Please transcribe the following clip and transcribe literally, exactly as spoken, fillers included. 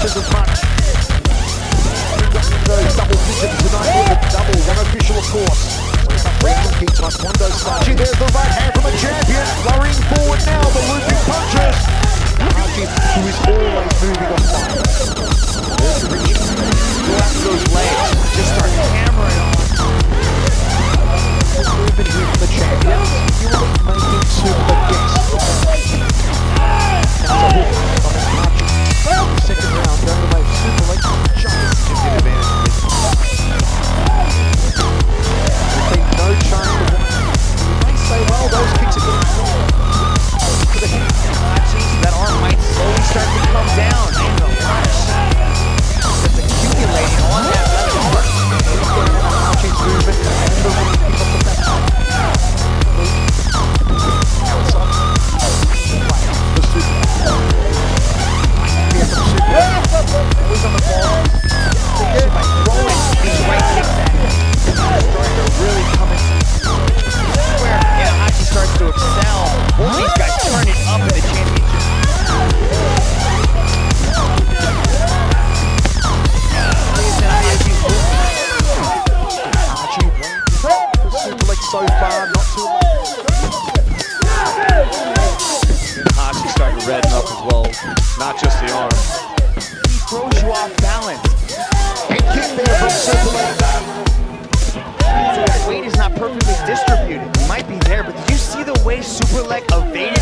punches as much. Those double digits tonight with the double, unofficial of course. Hachi, there's the right hand from the champion, flurrying forward now, the looping punches. Hachi, who is always moving on fire. There's the reach. Go after those legs, just start hammering on. Movement here from the champion. You want to make him super guess. That's a hook from Hachi. Second round, going to make Superlek just to get advantage. No chance of it. You may say, well, those kicks are getting to the hip. That arm might slowly start to come down. And a lot of that's accumulating on that left arm. Hachi's movement and the way he picks up the back. Outside. The super. Here from Super. Always on the ball. Rolling these right kicks at him. Starting to really come in. Where yeah, Hachi starts to excel. Both these guys turn it up in the championship. Hachi for Superlek so far, not too much. Hachi's starting to redden up as well, not just the arm. He throws you off balance. And kick there from Superlek. So his weight is not perfectly distributed. He might be there, but did you see the way Superlek evaded